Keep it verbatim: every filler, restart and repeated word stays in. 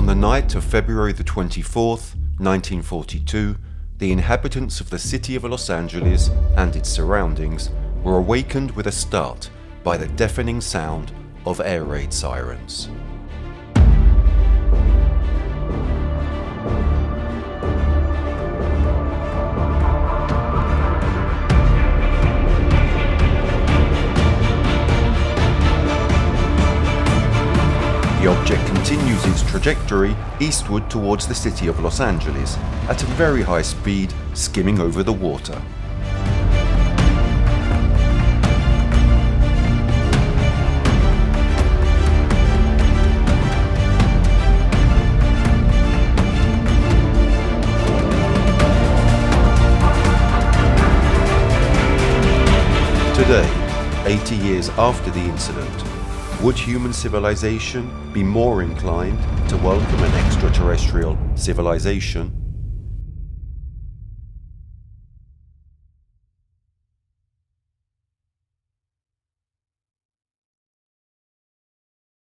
On the night of February the twenty-fourth, nineteen forty-two, the inhabitants of the city of Los Angeles and its surroundings were awakened with a start by the deafening sound of air raid sirens. The object continues its trajectory eastward towards the city of Los Angeles at a very high speed, skimming over the water. Today, eighty years after the incident, would human civilization be more inclined to welcome an extraterrestrial civilization